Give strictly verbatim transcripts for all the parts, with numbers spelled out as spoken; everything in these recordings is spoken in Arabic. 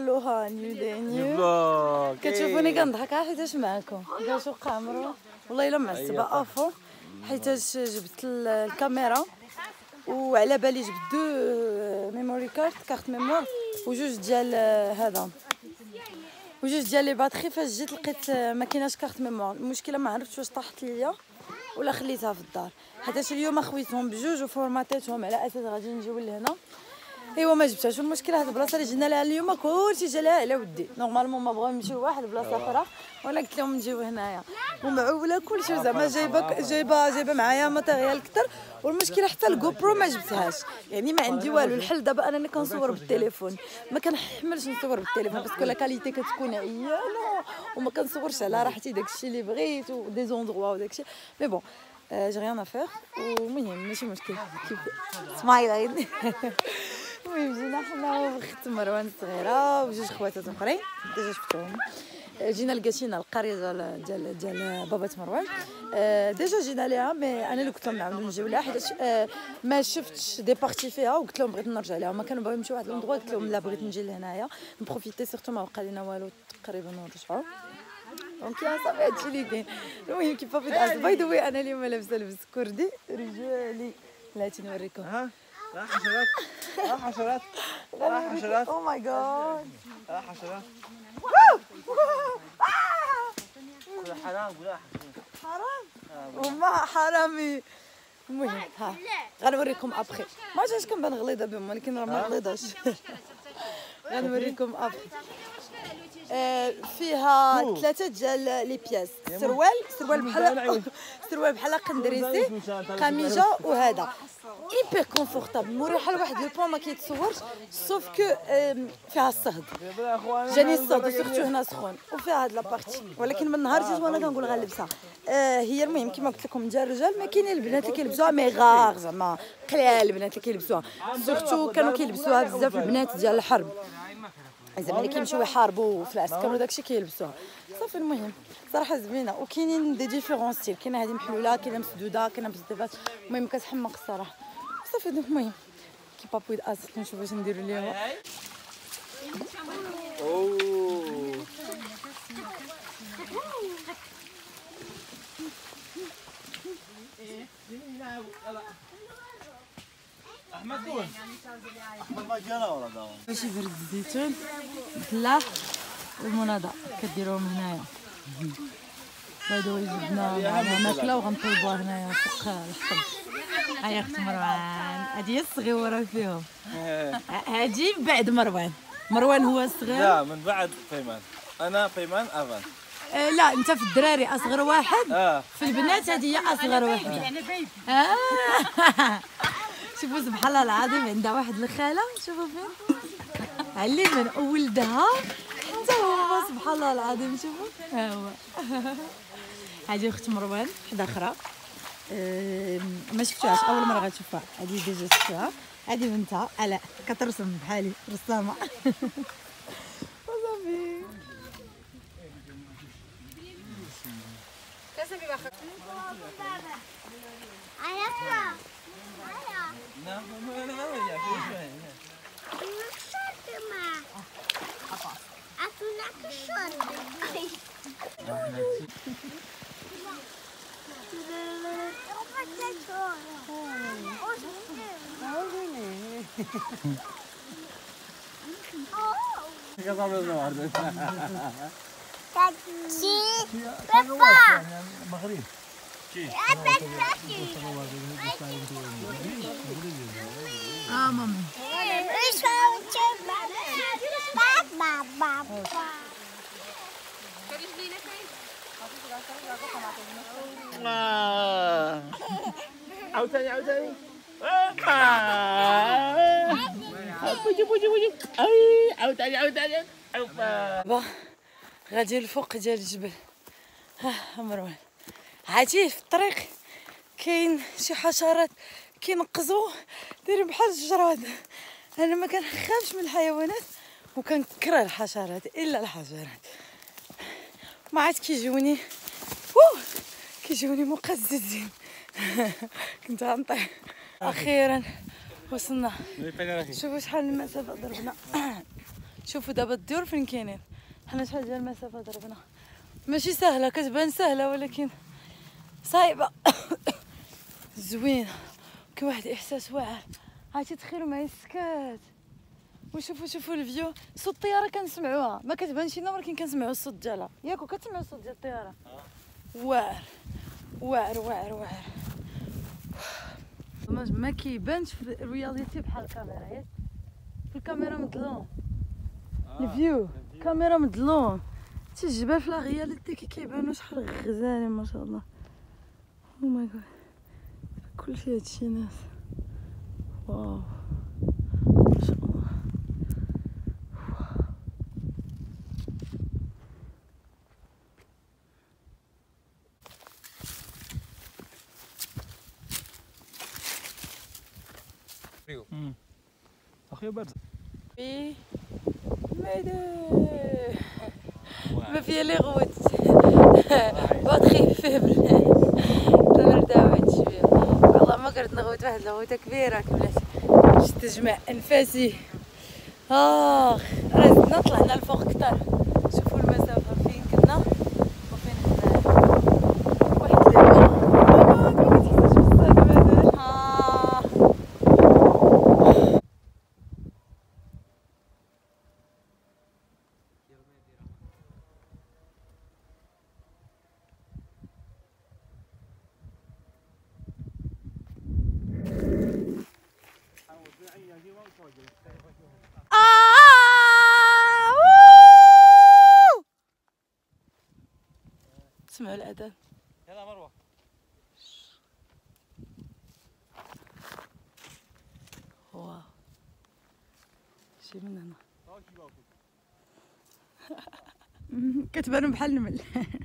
الوها نيو دي نيو كتشوفوني كنضحك حيتاش معاكم كاع وقع مروه والله الا معصبه افو حيتاش جبت الكاميرا وعلى بالي جبت دو ميموري كارت كارت ميمور وجوج ديال هذا وجوج ديال لي باتري. فاش جيت لقيت ما كايناش كارت ميمور. المشكله ما عرفتش واش طاحت ليا ولا خليتها في الدار حيتاش اليوم خويتهم بجوج وفورماتيتهم على اساس غادي نجيو لهنا. ايوا ما جبتهاش. المشكله هاد البلاصه اللي جينا لها اليوم كلشي جا لها على ودي. نورمالمون ما بغاو يمشيو لواحد بلاصه اخرى وانا قلت لهم نجيو هنايا ومعوله كلشي زعما جايبه جايبه جايبه معايا ماتيريال كثر. والمشكله حتى الجو برو ما جبتهاش يعني ما عندي والو. الحل دابا انني كنصور بالتليفون ما كنحملش نصور بالتليفون باسكو لا كاليتي كتكون عيانه وما كنصورش على راحتي داكشي اللي بغيت ودي زوندغوا وداكشي مي بون جي ريان افير. والمهم ماشي مشكل كيف سمايلين. المهم جينا حنا وخت مروان الصغيره وجوج خواتات اخرين ديجا شفتوهم. جينا لقيتينا القريه ديال ديال ديال بابا مروان. ديجا جينا ليها مي انا اللي قلت لهم نعاودو نجيو لها حيت ما شفتش دي بارتي فيها وقلت لهم بغيت نرجع لها. ما كانوا باغيين يمشيو واحد لوندغوا قلت لهم لا بغيت نجي لهنايا نبروفيتي سيرتو ما بقى لينا والو تقريبا ونرجعوا. دونك يا صافي هادشي اللي كاين. المهم كيف بغيت باي ذا واي انا اليوم لابسه لبس كردي رجالي. بلاتي نوريكم. لا حشرات لا حشرات لا حشرات. او ماي جاد لا حشرات. كلها حرام كلها حرام وما حرامي. المهم ها غنوريكم ابخي. ما عرفتش كنبان غليظه بهم ولكن راه ما غليظاش. غنوريكم ابخي. فيها ثلاثه ديال لي بياس. سروال سروال بحال سروال بحال قندريسي قميجه وهذا ايبر كونفورطابل مريحه لواحد لو بوان ما كيتصورش سوف كو فيها الصهد. جاني الصهد سورتو هنا سخون وفيها هاد لابارتي ولكن من نهار جيت وانا كنقول غنلبسها. هي المهم كما قلت لكم ديال الرجال ما كاينين البنات اللي كيلبسوها مي غار زعما قلال البنات اللي كيلبسوها سورتو كانوا كيلبسوها بزاف البنات ديال الحرب زعما اللي كيمشيو يحاربوا في العسكر وداكشي كيلبسوها. صافي المهم صراحه زوينه وكاينين دي ديفيرون ستيل. كاينه هذه محلوله كاينه مسدوده كاينه بزاف. المهم كتحمق الصراحه. صافي المهم كي بابوي داز نشوف واش نديرو اليوم. اوه احمد وين احمد ما جانا ولا داون. ماشي برد الزيتون الفلاح والمناضه كديروهم هنايا. باي جبنا معنا ماكله وغنطيبوها هنايا فوق الحطب. هيا اخت مروان هادي هي الصغيره فيهم. هادي من بعد مروان. مروان هو الصغير. لا من بعد بيمان. انا بيمان افان. آه لا انت في الدراري اصغر واحد. اه في البنات هذه هي اصغر وحده. انا بيبي. آه. شوفوا سبحان الله العظيم عندها واحد الخاله شوفوا فين علي من ولدها حتى هو سبحان الله العظيم. شوفوا ها هو. هذه اخت مروان وحده اخرى أه ما شفتوهاش اول مره غتشوفها. هذه ديجا شفتوها. هذه بنتها الاء كترسم بحالي رسامه. وصافي كاسبي باخا اه مامي عاوتاني عاوتاني بوجي بوجي بوجي اي عاوتاني عاوتاني با غادي الفوق ديال الجبل. ها مروان عادي في الطريق كاين شي حشرات كينقزوا دايرين بحال الجراد. انا ما كنخافش من الحيوانات وكنكره الحشرات الا الحشرات ما عاد كيجوني كيجوني مقززين. كنت غنطيح. اخيرا وصلنا. شوفوا شحال المسافه ضربنا. شوفوا دابا الديور فين كاينين، حنا شحال ديال المسافه ضربنا، ماشي سهله، كتبان سهله ولكن صعيبه. زوينه، كاين واحد الاحساس واعر، عرفتي تخيلوا معايا السكات. وشوفوا شوفوا الفيو، صوت الطياره كنسمعوها، ما كتبانش لنا ولكن كنسمعوا الصوت ديالها، ياكو كتسمعوا الصوت ديال الطياره. واعر واعر واعر واعر. ما كيبانش في الرياليتي بحال الكاميرا، ياك في الكاميرا مظلوم الفيو، كاميرا مظلوم، حتى الجبال في لا رياليتي كي كيبانوا شحال غزالين ما شاء الله. او ماي جاد كلشي هادشي ناس، واو ما شاء الله. امم اخي بارد ايه ميدي ما فيها لي غوت باطخي فيبل تنرتاح واحد شويه. والله ما قدرت نغوت واحد الغوته كبيره كملات باش تجمع انفاسي. اخ راه زدنا طلعنا الفوق كتر، شوفوا المسافه فين كنا وفين حنايا، واحد اللعبه ما كتحسش بالصدمه هذا. اه سمعوا الأذان. يلا مروه واو شي من هنا كتبانو بحال النمل.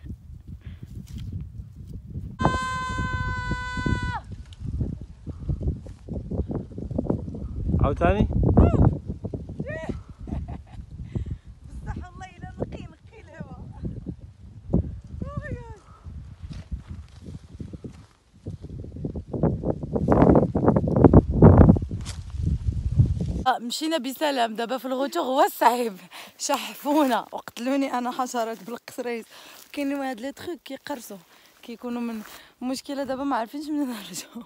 عاوتاني بصح والله الا نقي نقي الهوا. مشينا بسلام، دابا في الغوتور هو الصعيب، شحفونا وقتلوني انا حشرات بالقصريز، كاينين هاد لي تروك كيقرصوا كيكونوا من المشكله دابا ما عارفينش منين نرجعوا.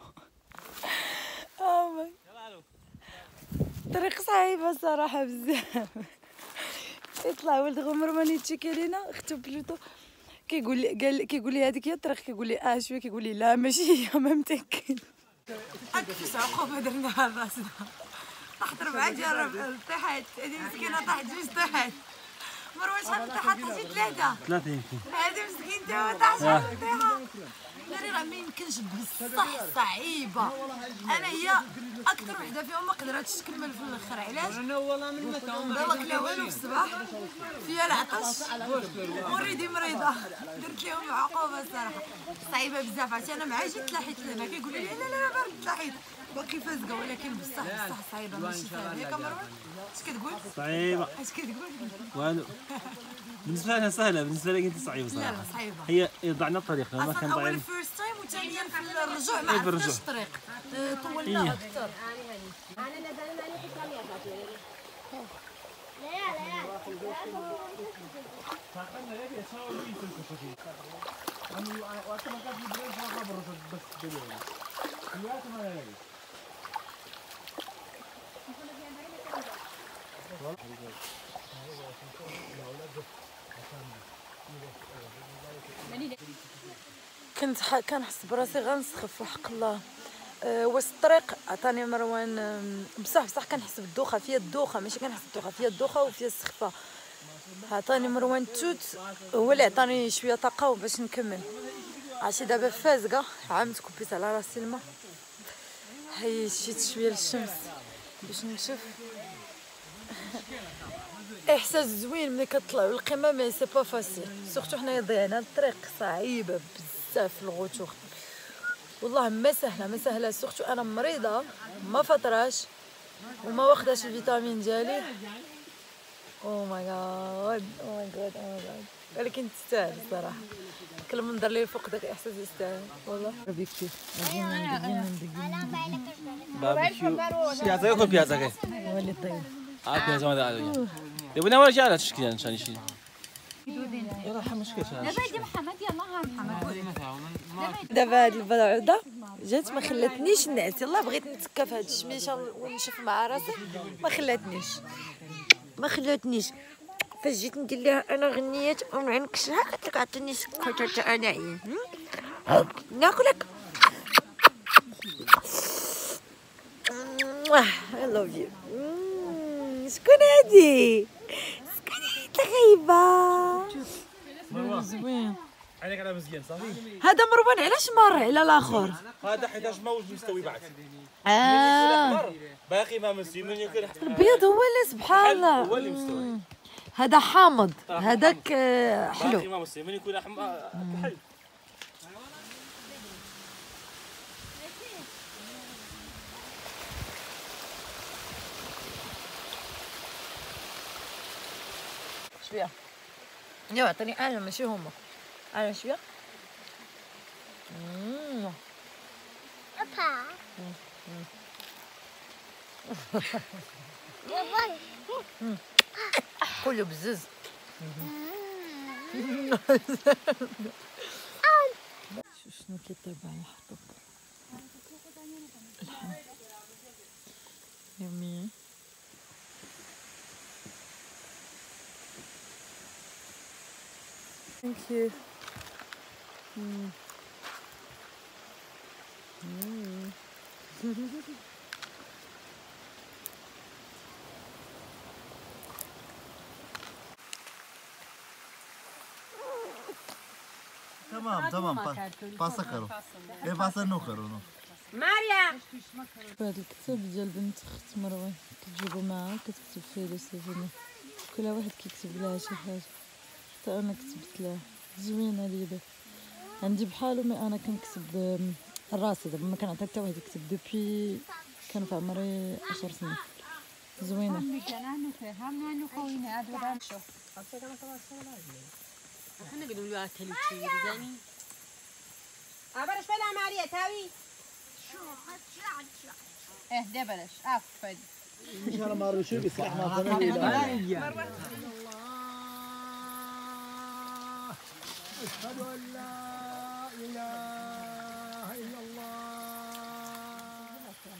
اه الطريق صعيبه صراحه بزاف. يطلع ولد غمرمان يتشكي لينا اختو بلوتو كيقول لي قال كيقول لي هذيك هي الطريق، كيقول لي اه شويه، كيقول لي لا ماشي هي، ما متاكد. اكفس عقوبه درناها لراسنا، طاحت ربعه ديال طيحات، هذه مسكينه طاحت جوج طيحات. مروه شحال طيحات؟ طاحتي ثلاثه ثلاثة يمكن. هذه مسكين تا هو طاح شحال طيحه. داري راه ما يمكنش بصح صعيبه، انا هي اكثر وحده فيهم ما قدرتش تكمل في الاخر. علاش؟ انا والله من متى ما واكله والو في الصباح، فيها العطش وريدي مريضه، درت لهم عقوبه الصراحه صعيبه بزاف. عرفتي انا مع جيت تلاحيت لهنا كيقولوا لي لا لا لا بارد تلاحيت باقي فازقه، ولكن بصح بصح صعيبه ماشي سهله. ياك مروه اش كتقول؟ صعيبة. اش كتقول؟ والو بالنسبة لنا سهلة، بالنسبة لك أنت صعيبة صراحة. لا لا صعيبة. هي ضعنا الطريق ما كان اول ضايعين. فيرست تايم وثانيا في الرجوع ما عرفناش الطريق، طولنا اكثر. كنت كنحس براسي غنسخف وحق الله. أه وسط الطريق عطاني مروان بصح بصح كنحس بالدوخه، فيا الدوخه ماشي كنحس بالدوخه، فيا الدوخه وفيا السخفه. عطاني مروان توت هو اللي عطاني شويه طاقه باش نكمل. عرفتي دابا فازقه، عملت كبيت على راسي الماء، هي شيت شويه للشمس باش نشوف. احساس زوين ملي كطلعوا للقمه، مي سي با فاسيل، سورتو حنايا ضيعنا الطريق صعيبه بزاف في الغوتور، والله ما سهله ما سهله. سورتو انا مريضه ما فطراش وما واخداش الفيتامين ديالي. او ماي جاد او ماي جاد او ماي جاد، ولكن تستاهل الصراحه. كل منظر لي فوق داك الاحساس يستاهل والله. بيكتي باربيكيو بيازا كل بيازا كاين. هو اللي طيب. اه بيازا هذا يبغى ولا جاله تشكي يعني عشان يشيل يلا حمشكش دابا يا محمد يلا ها محمد دابا هاد البلعوده جات ما خلاتنيش نعس. يلاه بغيت نتكا في هاد الشميشه ونشوف مع راسي ما خلاتنيش ما خلاتنيش فاش جيت ندير لها انا غنيات ونعنكشها قالت لك عطيني سكر حتى انايا ناكلك. I love you. شكون هادي؟ شكون هاد الغيبة؟ زوين. عينك على مزيان صافي. هذا مروان علاش مر على الاخر؟ هذا حيتاش موج مستوي بعد. اه باقي ما مستوي من ياكل حتى البيض هو اللي سبحان الله. هو اللي مستوي. هذا حامض هذاك حلو. باقي ما مستوي من يكون احمر حلو. شويه يا عطيني انا ماشي هما انا شويه. ابا كله بزز. شنو كيتبع الحطب الحم يوميا. Thank you. Mm. Mm. تمام تمام باسا كرو ايه باسا نو كرو نو مريم هاد الكتاب ديال بنت اخت مروان كتجيبو معاها كتكتب فيه لي سيفيني كل واحد كيكتب لها شي حاجه حتى انا كتبت لها زوينه ليا. عندي بحالو مي انا كنكتب راسي دابا ما كنعطي حتى واحد يكتب دوبي كان في عمري عشر سنين. زوينه احنا نقولوا له اكلي شي زاني ابرش بلا ماريا تاوي ايه ده بلاش افد ان شاء الله ما رشوا بيصلح ما فهمنا. أشهد أن لا إله إلا الله.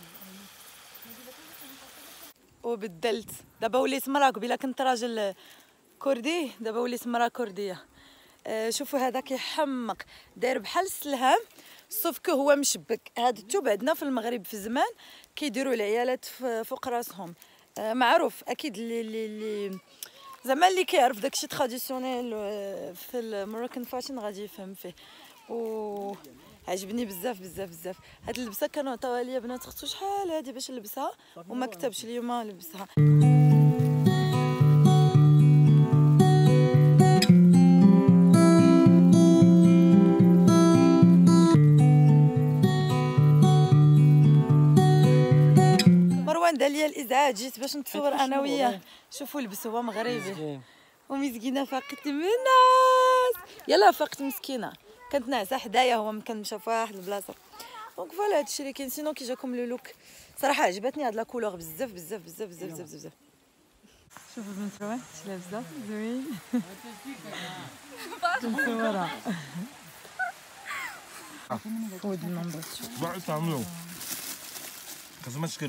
وبدلت دابا وليت مرا. قبيله كنت راجل كردي دابا وليت مرا كرديه. آه شوفوا هذا كيحمق داير بحال السلهام صوف كو هو مشبك. هاد التوب عندنا في المغرب في زمان كيديروا العيالات فوق راسهم. آه معروف اكيد اللي اللي زعما اللي كيعرف داكشي تراديسيونيل في المروكان فاشن غادي يفهم فيه. و عجبني بزاف بزاف بزاف. هاد اللبسه كانوا عطاوها ليا بنات اختو شحال هادي باش نلبسها وما كتبش اليوم نلبسها. مروان دار ليا الازعاج جيت باش نتصور انا وياه. شوفوا لبس هو مغربي ومسكينه فاقت من الناس. يلا فاقت مسكينه كانت ناعسه حدايا هو كان مشى في واحد البلاصه. دونك فوالا هادشي اللي كاين. سينو كي جاكم لو لوك صراحه عجبتني هاد لا كولور بزاف بزاف بزاف بزاف بزاف بزاف. شوفوا بنت روان شي لابسه زوين مصوره فود النمبر. بعد تعملوا لازم تشكل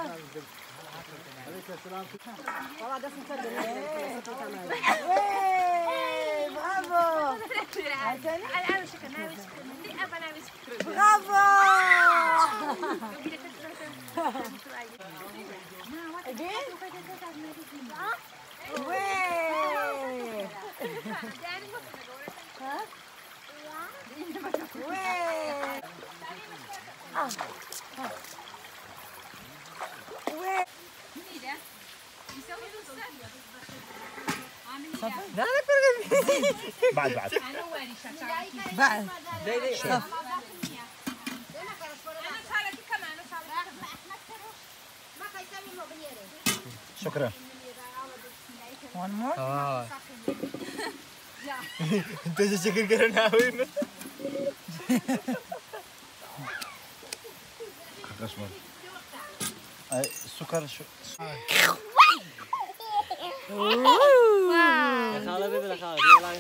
بعد بعد بعد شكرا. one more. اه انت شكل كرناوي السكر شو خالة بلا خالة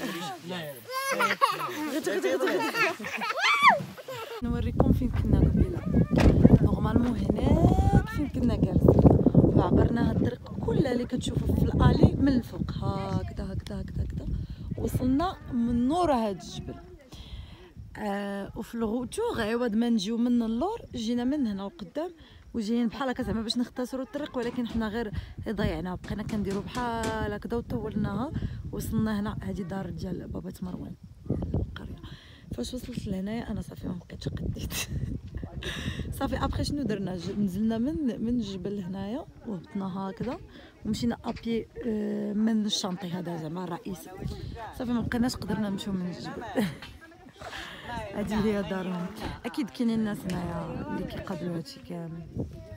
نوريكم فين كنا قبيله. نورمالمون هناك فين كنا جالسين وعبرنا هاد الطريق كلها اللي كتشوفوا في الالي من الفوق هكذا هكذا هكذا هكذا وصلنا من نور هاد الجبل. آه وفي الغوتور عوض ما نجيو من اللور جينا من هنا وقدام وجايين بحال هكا زعما باش نختصروا الطريق، ولكن حنا غير ضيعناها بقينا كنديروا بحال هكذا وطولناها. وصلنا هنا هذه دار ديال بابا مروان القريه. فاش وصلت لهنايا انا صافي ما بقيتش قديت صافي ابخي شنو درنا نزلنا من من الجبل هنايا وهبطنا هكذا ومشينا ابي من الشانطي هذا زعما الرئيسي. صافي ما بقيناش قدرنا نمشيو من الجبل. هذه هي دارهم. اكيد كاينين الناس هنايا اللي كيقابلوا هادشي كامل.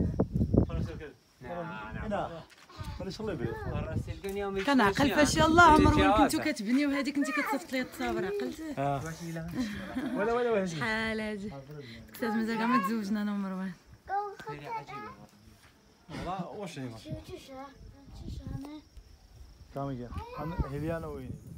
كنعقل فاش يلاه مروان كنتو كتبنيو هذيك انت كتصيفط لي التصاور عقلتي ولا ولا ولا شحال هادي كنت مازال كاع ما تزوجنا انا ومروان. والله واش هي كامل هذه انا وين